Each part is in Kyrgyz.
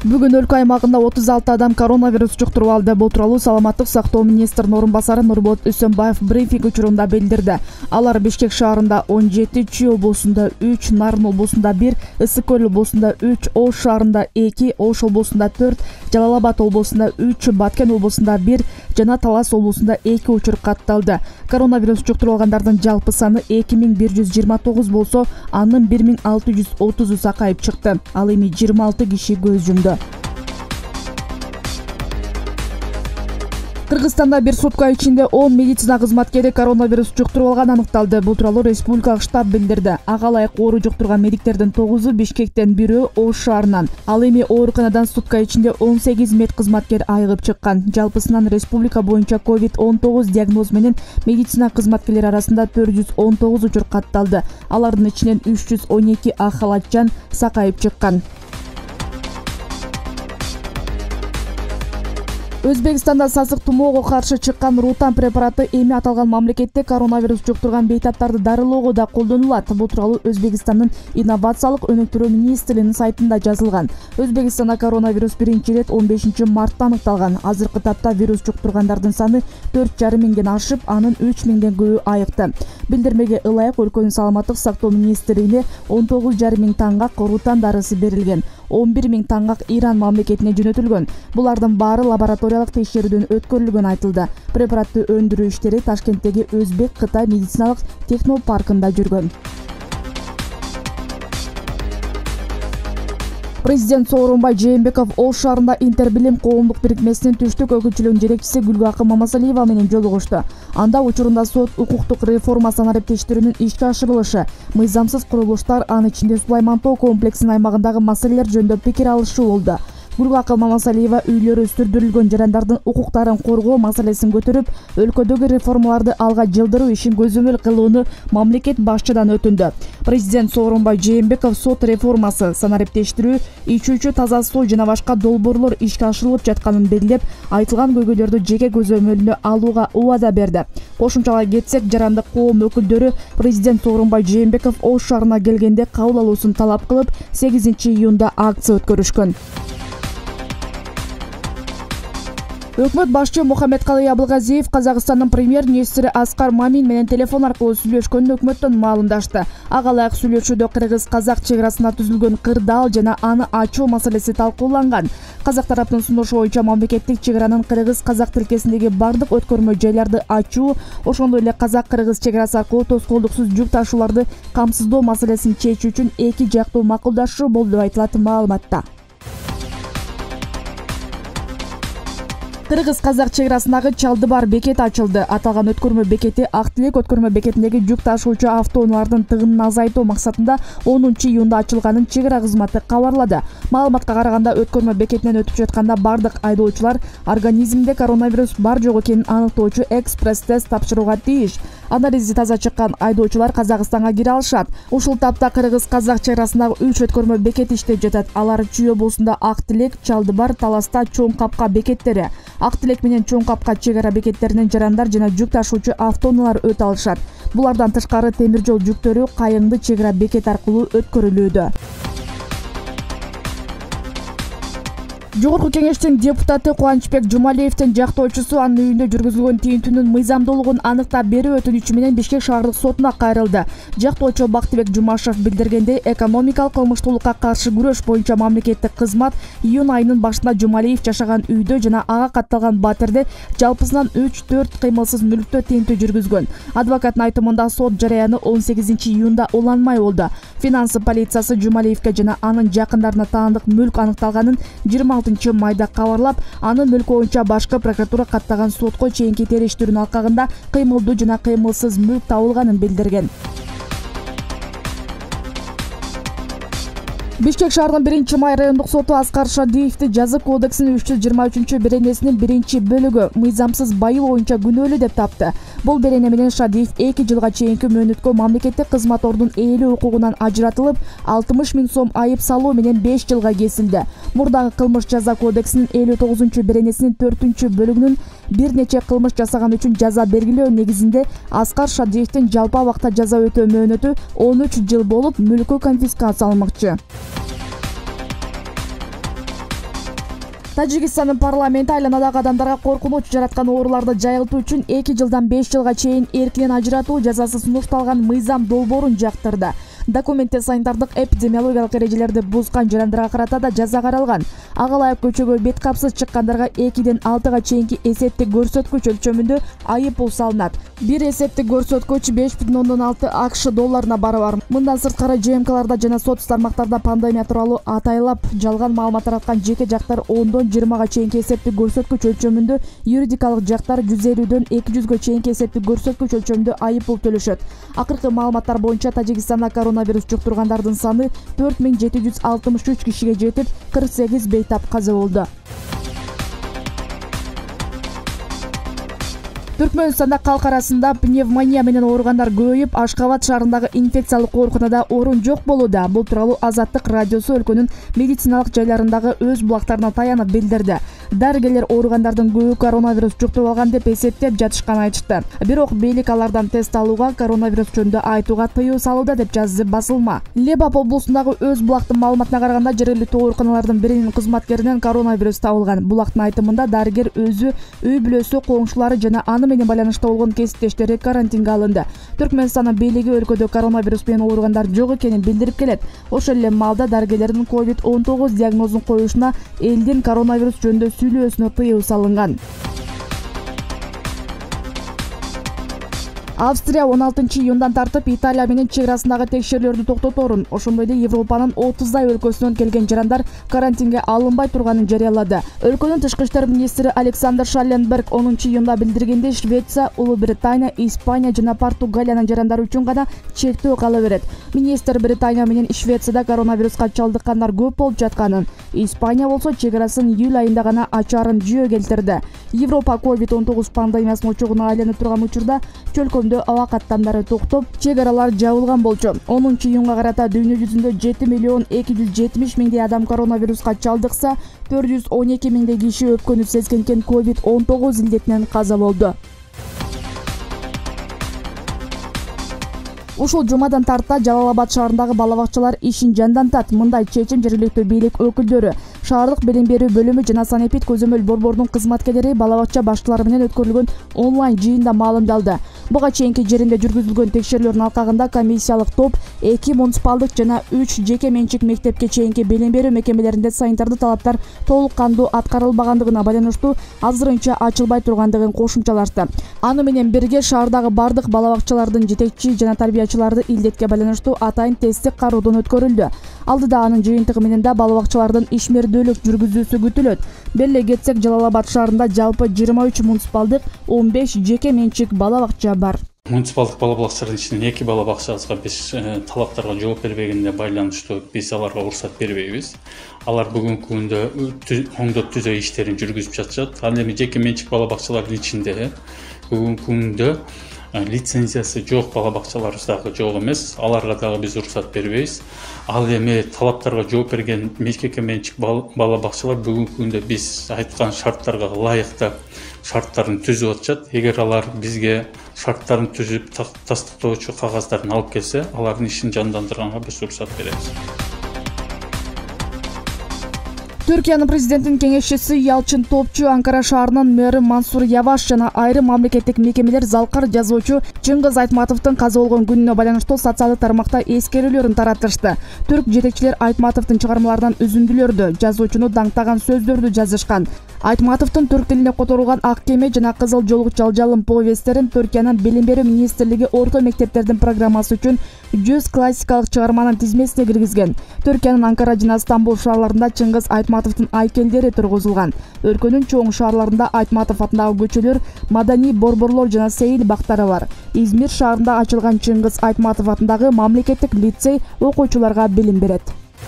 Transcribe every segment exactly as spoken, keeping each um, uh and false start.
Бүгүн өлкө аймагында отуз алты адам коронавирус жуктуруп алды. Бул тууралуу Саламаттык сактоо министринин орун басары Нурболот Үсөнбаев брифинг учурунда билдирди. Алар Бишкек шаарында он жети, Чүй облусунда үч, Нарын облусунда бир, Ысык Көл облусунда үч, Ош шаарында эки, Ош облусунда төрт, Жалал Абад облусунда үч, Баткен облусунда бир жана Талас облусунда эки учур катталды. Коронавирус жуктуруп алгандардын жалпы саны эки миң бир жүз жыйырма тогуз болсо, анын бир миң алты жүз отузу сакайып чыкты. Ал эми жыйырма алты киши көз жумду. Кыргызстанда бир сутка ичинде он медицина кызматкери коронавирус жуктуруп алганы аныкталды. Бул тууралуу республикалык штаб билдирди. Ага ылайык оору жуктурган медиктердин тогузу Бишкектен, бирөө Ош шаарынан. Ал эми ооруканадан сутка ичинде он сегиз мед кызматкер айыгып чыккан. Жалпысынан республика боюнча ковид он тогуз диагноз менен медицина кызматкерлери арасында төрт жүз он тогуз учур катталды. Алардын ичинен үч жүз он эки ак халатчан сакайып чыккан. Өзбекстанда сасык тумоого каршы чыккан Рутан препараты эми аталган мамлекетте коронавирус жуктурган бейтаптарды дарылоого да колдонулат. Бул тууралуу Өзбекстандын инновациялык өнүктүрүү министрлигинин сайтында жазылган. Өзбекстанда коронавирус биринчи ирет он бешинчи мартта аныкталган. Азыркы тапта вирус жуктургандардын саны төрт жарым миңден ашып, анын үч миңден көбү айыкты. Билдирмеге ылайык өлкөнүн саламаттык сактоо министрлигине он тогуз жарым миң таңгак Рутан дарысы берилген. он бир миң таңгак Иран мамлекетине жөнөтүлгөн. Булардын баары лабораториялык текшерүүдөн өткөрүлгөн айтылды. Препаратты өндүрүү иштери Ташкенттеги Өзбек-Кытай медициналык технопаркында жүргөн. Президент Сооронбай Жээнбеков Ош шаарында Интербилим коомдук бирикмесинин түштүк өкүлчүлүгүнүн жетекчиси Гүлгакы Мамасалиева менен жолугушту. Анда учурунда сот укуктук реформа санариптештирүүнүн ишке ашырылышы, мыйзамсыз курулуштар, анын ичинде Сулайман тоо комплексинин аймагындагы маселелер жөнүндө пикир алышуу болду. Гүлгакы Мамасалиева үйлөрү сүрдүрүлгөн жарандардын укуктарын коргоо маселесин көтөрүп, өлкөдөгү реформаларды алга жылдыруу ишин көзөмөл кылууну мамлекет башчыдан өтүндү. Президент Сооронбай Жээнбеков сот реформасы, санариптештирүү, ичүүчү таза суу жана башка долбоорлор ишке ашырылып жатканын белгилеп, айтылган көйгөйлөрдү жеке көзөмөлүнө алууга убада берди. Кошумчалай кетсек, жарандык коом өкүлдөрү президент Сооронбай Жээнбеков Ош шаарына келгенде кабыл алуусун талап кылып, сегизинчи июнда акция өткөрүшкөн. Өкмөт башчы Мухаммедкалый Абылгазиев Казакстандын премьер-министри Аскар Мамин менен телефон аркылуу сүйлөшкөнүн өкмөттөн маалымдашты. Ага ылайык сүйлөшүүдө кыргыз-казак чек арасында түзүлгөн кырдаал жана аны ачуу маселеси талкууланган. Казак тараптын сунушу боюнча мамлекеттик чек аранын кыргыз-казак тилкесиндеги бардык өткөрмө жайларды ачуу, ошондой эле казак-кыргыз чек арасы аркылуу тоскоолдуксуз жүк ташууларды камсыздоо маселесин чечүү үчүн эки жактуу макулдашуу болду деп айтылат маалыматта. Кыргыз-казак чек арасындагы Чалдыбар бекет ачылды. Аталган өткөрмө бекети Ак Тилек өткөрмө бекетиндеги жүк ташуучу автоунаалардын тыгынын азайтуу максатында онунчу июнда ачылганын чек ара кызматы кабарлады. Маалыматка караганда, өткөрмө бекетинен өтүп жатканда бардык айдоочулар организминде коронавирус бар жок экенин аныктоочу экспресс-тест тапшырууга тийиш. Анализи таза чыккан айдоочулар Казакстанга кире алышат. Ушул тапта кыргыз-казак чек арасындагы үч өткөрмө бекет иштеп жатат. Алар Чүй облусунда Ак Тилек, Чалдыбар, Таласта Чоң Капка бекеттери. Ак Тилек менен Чоң Капка чек ара бекеттеринен жарандар жана жүк ташуучу автоунаалар өтө алышат. Булардан тышкары темир жол жүктөрү Кайыңды чек ара бекет аркылуу өткөрүлүүдө. Жогорку кеңештин депутаты Кубанычбек Жумалиевдин жактоочусу анын үйүндө жүргүзүлгөн тинтүүнүн мыйзамдуулугун аныктап берүү өтүнүчү менен Бишкек шаардык сотуна кайрылды. Жактоочу Бактыбек Жумашев билдиргендей, экономикалык кылмыштуулукка каршы күрөш боюнча мамлекеттик кызмат июнь айынын башында Жумалиев жашаган үйдө жана ага катталган батирде жалпысынан үч төрт кыймылсыз мүлктө тинтүү жүргүзгөн. Адвокаттын айтымында сот жараяны он сегизинчи июнда уланмай болду. Финансы полициясы Жумалиевке жана анын жакындарына таандык мүлк аныкталганын жыйырма алтынчы майда кабарлап, анын мүлкү боюнча башкы прокуратура каттаган сотко чейинки териштирүүнүн алкагында кыймылдуу жана кыймылсыз мүлк табылганын билдирген. Бишкек шаарынын биринчи май райондук соту Аскар Шадиевди жаза кодексинин үч жүз жыйырма үчүнчү беренесинин биринчи бөлүгү мыйзамсыз байоо боюнча күнөөлүү деп тапты. Бул берене менен Шадиев эки жылга чейинки мөөнөткө мамлекеттик кызмат ордун ээлөө укугунан ажыратылып, алтымыш миң сом айып салуу менен беш жылга кесилди. Мурдагы кылмыш жаза кодексинин элүү тогузунчу беренесинин төртүнчү бөлүгүнүн бир нече кылмыш жасаган үчүн жаза белгилөө негизинде Аскар Шадиевдин жалпы абакта жаза өтөө мөөнөтү он үч жыл болуп, мүлкү конфискацияланмакчы. Тажикстандын парламенти айланадагы адамдарга коркунуч жараткан ооруларды жайылтуу үчүн эки жылдан беш жылга чейин эркинен ажыратуу жазасы сунушталган мыйзам долбоорун жактырды. Документте санитардык эпидемиологиялык эрежелерди бузган жарандарга карата да жаза каралган. Ага ылайык көчөгө бет капсыз чыккандарга экиден алтыга чейинки эсептик көрсөткүч өлчөмүндө айып пул салынат. Бир эсептик көрсөткүч беш бүтүн ондон алты акш долларына барабар. Мындан сырткары ЖМКларда жана сот тармактарда пандемия тууралуу атайлап жалган маалымат тараткан жеке жактар ондон жыйырмага чейинки эсептик көрсөткүч өлчөмүндө, юридикалык жактар жүз элүүдөн эки жүзгө чейинки эсептик көрсөткүч өлчөмүндө айып пул төлөшөт. Акыркы маалыматтар боюнча Тажикстанда коронавирус жуктургандардын саны төрт миң жети жүз алтымыш үч кишиге жетип, кырк сегиз бейтап каза болду. Түркмөнстанда калк арасында пневмония менен ооругандар көбөйүп, Ашкабад шаарындагы инфекциялык ооруканада орун жок болууда. Бул тууралуу Азаттык радиосу өлкөнүн медициналык жайларындагы өз булактарына таянып билдирди. Дарыгерлер ооругандардын көбү коронавирус жуктуруп алган деп эсептеп жатышканын айтышты. Бирок бийлик алардан тест алууга, коронавирус жөнүндө айтууга тыюу салууда деп жазды басылма. Лебап облусундагы өз булактын маалыматына караганда, жергиликтүү ооруканалардын биринин кызматкеринен коронавирус табылган. Булактын айтымында дарыгер өзү, үй бүлөсү, коңшулары жана аны менен байланышта болгон кесиптештери карантинге алынды. Түркмөнстандын бийлиги өлкөдө коронавирус менен ооругандар жок экенин билдирип келет. Ошол эле маалда дарыгерлердин ковид он тогуз диагнозун коюшуна элдин коронавирус жөнүндө сүйлөөсүнө тыюу салынган. Австрия он алтынчы июндан тартып Италия менен чек арасындагы текшерүүлөрдү токтоторун, ошондой эле Европанын отуздай өлкөсүнөн келген жарандар карантинге алынбай турганын жарыялады. Өлкөнүн тышкы иштер министри Александр Шалленберг онунчу июнда билдиргендей, Швеция, Улуу Британия, Испания жана Португалиянын жарандары үчүн гана чектөө кала берет. Министр Британия менен Швецияда коронавируска чалдыккандар көп болуп жатканын, Испания болсо чек арасын июль айында гана ачаарын жүйө келтирди. Европа ковид он тогуз пандемиясынын очогуна айланып турган учурда чөлкөмдө аба каттамдары токтоп, чек аралар жабылган болчу. онунчу июнга карата дүйнө жүзүндө жети миллион эки жүз жетимиш миңдей адам коронавируска чалдыкса, төрт жүз он эки миңдей киши өпкөнү сезгенкен ковид он тогуз илдетинен каза болду. Ушул жумадан тарта Жалал-Абад шаарындагы бала бакчалар ишин жандантат. Мындай чечим жергиликтүү бийлик өкүлдөрү, шаардык билим берүү бөлүмү жана санэпид көзөмөл борбордун кызматкерлери бала бакча башчылары менен өткөрүлгөн онлайн жыйында маалымдалды. Буга чейинки жеринде жүргүзүлгөн текшерүүлөрдүн алкагында комиссиялык топ эки муниципалдык жана үч жеке менчик мектепке чейинки билим берүү мекемелеринде санитардык талаптар толук кандуу аткарылбагандыгына байланыштуу азырынча ачылбай тургандыгын кошумчалашты. Аны менен бирге шаардагы бардык бала бакчалардын жетекчи жана тарбиячыларды илдетке байланыштуу атайын тесттик кароодон өткөрүлдү. Алдыда анын жыйынтыгы менен да бала бакчалардын ишмердүүлүк жүргүзүүсү күтүлөт. Беле кетсек, Жалал-Абад шаарында жалпы жыйырма үч муниципалдык, он беш жеке менчик бала бакча бар. Муниципалдык бала бакчалардын ичинен эки бала бакчабызга биз талаптарга жооп бербегенине байланыштуу биз аларга уруксат бербейбиз. Алар бүгүнкү күндө оңдоп түзөө иштерин жүргүзүп жатышат. Ал эми жеке менчик бала бакчалардын ичинде бүгүнкү күндө лицензиясы жок бала бакчаларыбыз дагы жок эмес. Аларга дагы биз уруксат бербейбиз. Ал эми талаптарга жооп берген жеке менчик бала бакчалар бүгүнкү күндө биз айткан шарттарга ылайыктуу шарттарын түзүп атышат. Эгер алар бизге шарттарын түзүп тастыктоочу кагаздарын алып келсе, алардын ишин жандандырганга биз уруксат беребиз. Түркиянын президентинин кеңешчиси Ялчин Топчу, Анкара шаарынын мэрі Мансур Яваш жана айрым мамлекеттик мекемелер залкар жазуучу Чыңгыз Айтматовдун каза болгон күнүнө байланыштуу социалдык тармакта эскерүүлөрүн таратышты. Түрк жетекчилер Айтматовдун чыгармаларынан үзүндүлөрдү, жазуучуну даңктаган сөздөрдү жазышкан. Айтматовдун түрк тилине которулган Ак кеме жана Кызыл жолук жалжалым повесттерин Түркиянын билим берүү министрлиги орто мектептердин программасы үчүн жүз классикалык чыгарманын тизмесине киргизген. Түркиянын Анкара жана Стамбул шаарларында Чыңгыз Айтматовдун айкелдери тургузулган. Өлкөнүн чоң шаарларында Айтматов атындагы көчөлөр, маданий борборлор жана сейил бактары бар. Измир шаарында ачылган Чыңгыз Айтматов атындагы мамлекеттик лицей окуучуларга билим берет.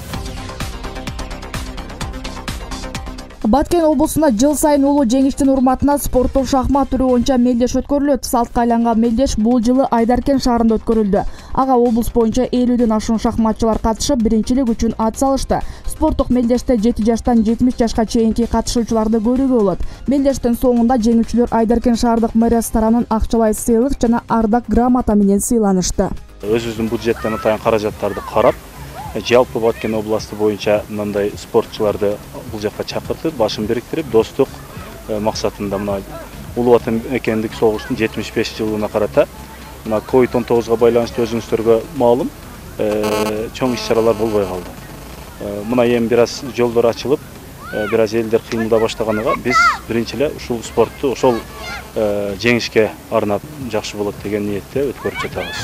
Баткен облусунда жыл сайын улуу жеңиштин урматына спорттук шахмат түрү боюнча мелдеш өткөрүлөт. Салтка айланган мелдеш бул жылы Айдаркен шаарында өткөрүлдү. Ага облус боюнча элүүдөн ашуун шахматчылар катышып, биринчилик үчүн ат салышты. Спорттук мелдеште жети жаштан жетимиш жашка чейинки катышуучуларды көрүүгө болот. Мелдештин соңунда жеңүүчүлөр Айдаркен шаардык мэриясы тарабынан акчалай сыйлык жана ардак грамота менен сыйланышты. Өзүбүздүн бюджеттен атайын каражаттарды карап, жалпы Баткен областы боюнча мындай спортчуларды бул жакка чакыртып, башын бириктирип, достук максатында мына Улуу Ватан мекендик согуштун жетимиш беш жылына карата мына ковид он тогузга байланыштуу өзүңүздөргө маалым чоң иш-чаралар болбой калды. Мына эми бир аз жолдор ачылып, бир аз элдер кыймылда баштаганга биз биринчи эле ушул спортту ошол жеңишке арнап жакшы болот деген ниетте өткөрүп жатабыз.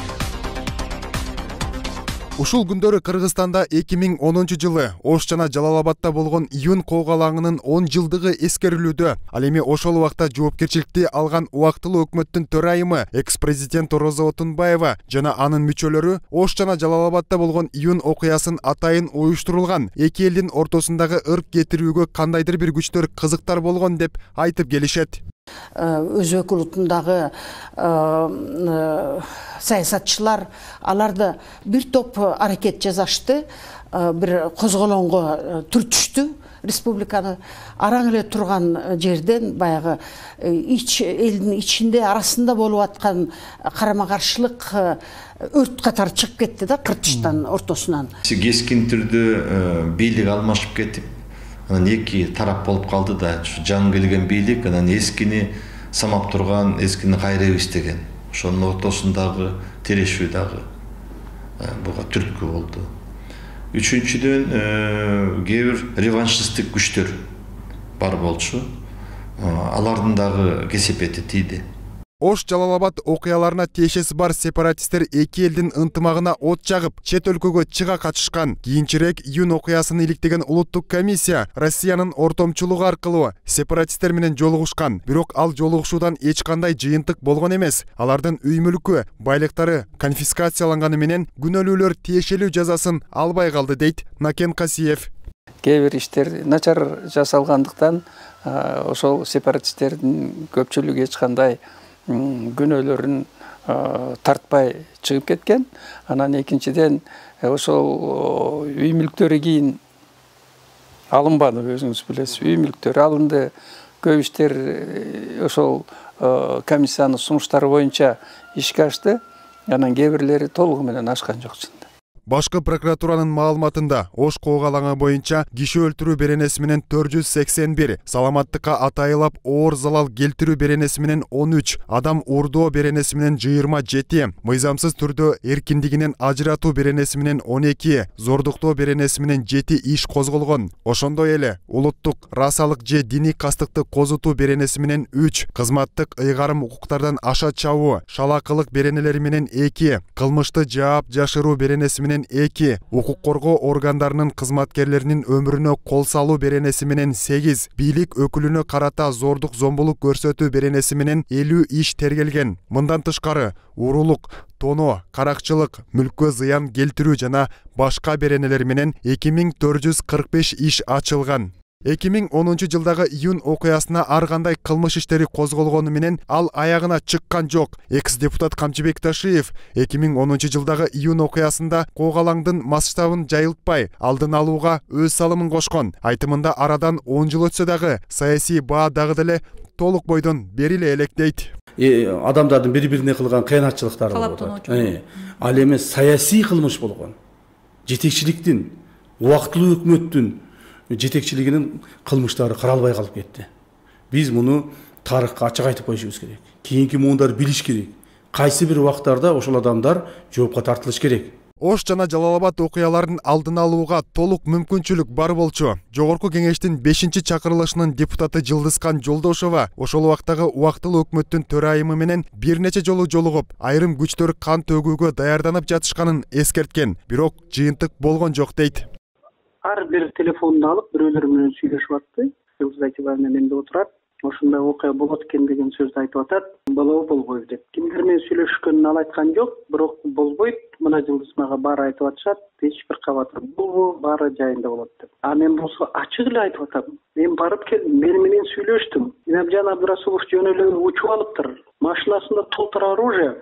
Ушул күндөрү Кыргызстанда эки миң онунчу жылы Ош жана Жалал-Абадта болгон июнь коогалаңынын он жылдыгы эскерилүүдө. Ал эми ошол убакта жоопкерчиликти алган убактылуу өкмөттүн төрайымы экс-президент Роза Отунбаева жана анын мүчөлөрү Ош жана Жалал-Абадта болгон июнь окуясын атайын уюштурулган эки элдин ортосундагы ырк кетирүүгө кандайдыр бир күчтөр кызыктар болгон деп айтып келишет. Өзбек улутундагы саясатчылар аларды бир топ аракет жасашты, бир козголоңго түртүштү республиканы. Араң эле турган жерден баягы ич элдин ичинде арасында болуп аткан карама-каршылык өрт катары чыгып кетти да кыртыштан ортосунан. Кескин түрдө бийлик алмашып кетип, анан эки тарап болуп калды да, жаңы келген бийлик анан эскини самап турган, эскини кайрайбыз деген. Ошонун ортосундагы терешүү дагы буга түрткү болду. Үчүнчүдөн кээ бир реваншисттик күчтөр бар болчу. Алардын дагы кесепети тийди. Ош Жалал-Абад окуяларына тиешеси бар сепаратисттер эки элдин ынтымагына от жагып, чет өлкөгө чыга качышкан. Кийинчерээк июнь окуясын иликтеген улуттук комиссия Россиянын ортомчулугу аркылуу сепаратисттер менен жолугушкан. Бирок ал жолугушуудан эч кандай жыйынтык болгон эмес. Алардын үй мүлкү, байлыктары конфискацияланганы менен күнөөлүүлөр тиешелүү жазасын албай калды дейт Накен Касиев. Кээ бир иштер начар жасалгандыктан ошол сепаратисттердин көпчүлүгү эч кандай күнөөлөрүн тартпай чыгып кеткен. Анан экинчиден ошол үй мүлктөрү кийин алынбады, өзүңүз билесиз. Үй мүлктөрү алынды. Көп иштер ошол комиссиянын сунуштары боюнча ишке ашты. Анан кээ бирлери толугу менен ашкан жок. Башкы прокуратуранын маалыматында Ош коогалаңы боюнча киши өлтүрүү беренеси менен төрт жүз сексен бир, саламаттыкка атайылап оор залал келтирүү беренеси менен он үч, адам уурдоо беренеси менен жыйырма жети, мыйзамсыз түрдө эркиндигинен ажыратуу беренеси менен он эки, зордуктоо беренеси менен жети иш козголгон. Ошондой эле улуттук, расалык же диний кастыкты козутуу беренеси менен үч, кызматтык ыйгарым укуктардан аша чабуу, шалакылык беренелери менен эки, кылмышты жаап жашыруу беренеси менен эки, укук коргоо органдарынын кызматкерлеринин өмүрүнө кол салуу беренеси менен сегиз, бийлик өкүлүнө карата зордук зомбулук көрсөтүү беренеси менен элүү иш тергелген. Мындан тышкары уурулук, тоноо, каракчылык, мүлккө зыян келтирүү жана башка беренелер менен эки миң төрт жүз кырк беш иш ачылган. эки миң онунчу жылдагы июнь окуясына ар кандай кылмыш иштери козголгону менен ал аягына чыккан жок. Экс-депутат Камчыбек Ташиев эки миң онунчу жылдагы июнь окуясында коогалаңдын масштабын жайылтпай, алдын алууга өз салымын кошкон. Айтымында арадан он жыл өтсө дагы саясий баа дагы деле толук бойдон бери эле электейт. Адамдардын бири-бирине кылган кыянатчылыктары болот. Ал эми саясий кылмыш болгон. Жетекчиликтин, убактылуу өкмөттүн жетекчилигинин кылмыштары каралбай калып кетти. Биз муну тарыхка ачык айтып коюшубуз керек. Кийинки муундар билиш керек. Кайсы бир убактарда ошол адамдар жоопко тартылыш керек. Ош жана Жалал-Абад окуяларын алдын алууга толук мүмкүнчүлүк бар болчу. Жогорку кеңештин бешинчи чакырылышынын депутаты Жылдызкан Жолдошова ошол убактагы убактылуу өкмөттүн төрайымы менен бир нече жолу жолугуп, айрым күчтөр кан төгүүгө даярданып жатышканын эскерткен, бирок жыйынтык болгон жок дейт. Ар бир телефонду алып, бирөөлөр менен сүйлөшүп атты. Жылдызкан менде отурат. Ошондой окуя болот экен деген сөздү айтып атат. Болобу болбойбу деп. Кимдер менен сүйлөшкөнүн ал айткан жок, бирок болбойт. Мына Жылдызмага баары айтып атышат. Эч бир кабатыр болбу, баары жайында болот деп. А мен болсо ачык эле айтып атам. Мен барып келдим, мени менен сүйлөштүм. Инабжан Абдырасулов жөн эле учуп алыптыр. Машинасында толтура оружие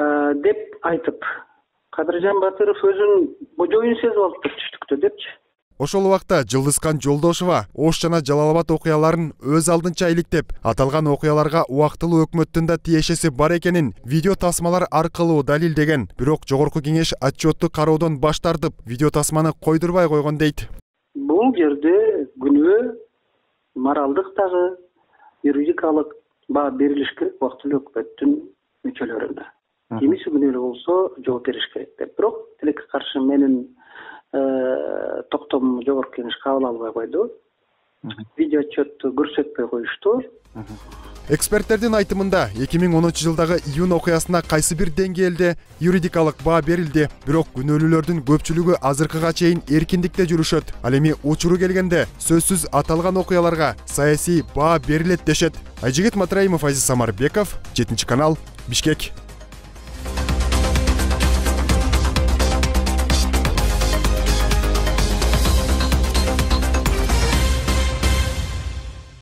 деп айтып. Кадыржан Батыров өзүн божоюн сезип алыптыр түштүктө депчи. Ошол убакта Жылдызкан Жолдошова Ош жана Жалал Абад окуяларын өз алдынча иликтеп, аталган окуяларга убактылуу өкмөттүн да тиешеси бар экенин видео тасмалар аркылуу далилдеген. Бирок жогорку кеңеш отчетту кароодон баш тартып, видео тасманы койдурбай койгон дейт. Бул жерде күнөө моралдык дагы юридикалык баа берилиш керек убактылуу өкмөттүн мүчөлөрүнө. Кимиси күнөөлүү болсо жооп бериш керек деп. Бирок тилекке каршы менин токтом жогорку кеңеш кабыл албай койду. Видео отчетту көрсөтпөй коюшту. Эксперттердин айтымында эки миң онунчу жылдагы июнь окуясына кайсы бир деңгээлде юридикалык баа берилди, бирок күнөөлүүлөрдүн көпчүлүгү азыркыга чейин эркиндикте жүрүшөт. Ал эми учуру келгенде сөзсүз аталган окуяларга саясий баа берилет дешет. Айжигит Матраимов, Азиз Самарбеков, жетинчи канал, Бишкек.